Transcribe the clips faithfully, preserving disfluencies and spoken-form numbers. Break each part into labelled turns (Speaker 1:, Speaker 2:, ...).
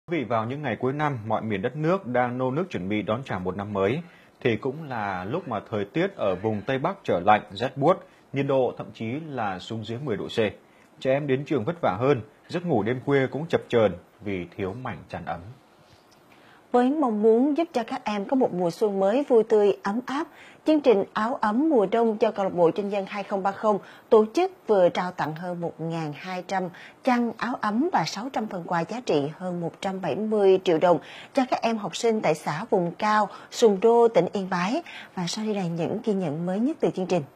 Speaker 1: Vì vào những ngày cuối năm, mọi miền đất nước đang nô nức chuẩn bị đón chào một năm mới, thì cũng là lúc mà thời tiết ở vùng Tây Bắc trở lạnh, rét buốt, nhiệt độ thậm chí là xuống dưới mười độ C. Trẻ em đến trường vất vả hơn, giấc ngủ đêm khuya cũng chập chờn vì thiếu mảnh chăn ấm.
Speaker 2: Với mong muốn giúp cho các em có một mùa xuân mới vui tươi, ấm áp, chương trình Áo ấm mùa đông do câu lạc bộ Doanh nhân hai không ba không tổ chức vừa trao tặng hơn một nghìn hai trăm chăn áo ấm và sáu trăm phần quà giá trị hơn một trăm bảy mươi triệu đồng cho các em học sinh tại xã vùng cao Sùng Đô, tỉnh Yên Bái. Và sau đây là những ghi nhận mới nhất từ chương trình.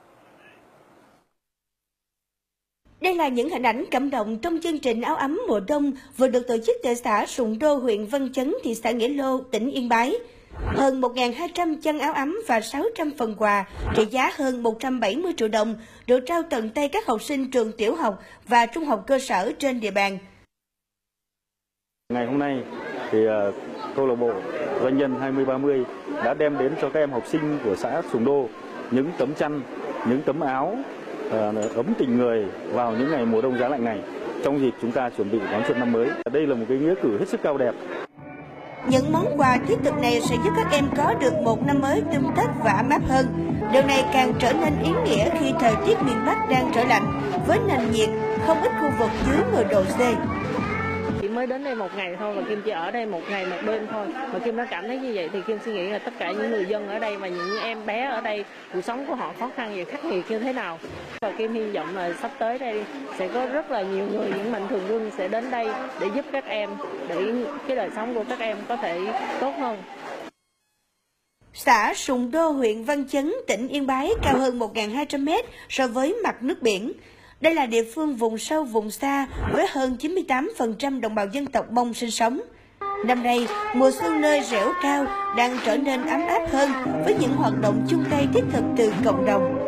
Speaker 3: Đây là những hình ảnh cảm động trong chương trình Áo ấm mùa đông vừa được tổ chức tại xã Sùng Đô, huyện Văn Chấn, thị xã Nghĩa Lô, tỉnh Yên Bái. Hơn một nghìn hai trăm chăn áo ấm và sáu trăm phần quà trị giá hơn một trăm bảy mươi triệu đồng được trao tận tay các học sinh trường tiểu học và trung học cơ sở trên địa bàn.
Speaker 4: Ngày hôm nay thì câu lạc bộ Doanh nhân hai mươi ba mươi đã đem đến cho các em học sinh của xã Sùng Đô những tấm chăn, những tấm áo ấm tình người vào những ngày mùa đông giá lạnh này, trong dịp chúng ta chuẩn bị đón xuân năm mới. Đây là một cái nghĩa cử hết sức cao đẹp.
Speaker 3: Những món quà thiết thực này sẽ giúp các em có được một năm mới tươm tất và ấm áp hơn. Điều này càng trở nên ý nghĩa khi thời tiết miền Bắc đang trở lạnh, với nền nhiệt không ít khu vực dưới mười độ C.
Speaker 5: Chị mới đến đây một ngày thôi và Kim chỉ ở đây một ngày một đêm thôi, mà Kim đã cảm thấy như vậy thì Kim suy nghĩ là tất cả những người dân ở đây và những em bé ở đây, cuộc sống của họ khó khăn và khắc nghiệt như thế nào. Và Kim hy vọng là sắp tới đây sẽ có rất là nhiều người, những mạnh thường quân sẽ đến đây để giúp các em, để cái đời sống của các em có thể tốt hơn.
Speaker 3: Xã Sùng Đô, huyện Văn Chấn, tỉnh Yên Bái cao hơn một nghìn hai trăm mét so với mặt nước biển. Đây là địa phương vùng sâu, vùng xa với hơn chín mươi tám phần trăm đồng bào dân tộc Mông sinh sống. Năm nay, mùa xuân nơi dẻo cao đang trở nên ấm áp hơn với những hoạt động chung tay thiết thực từ cộng đồng.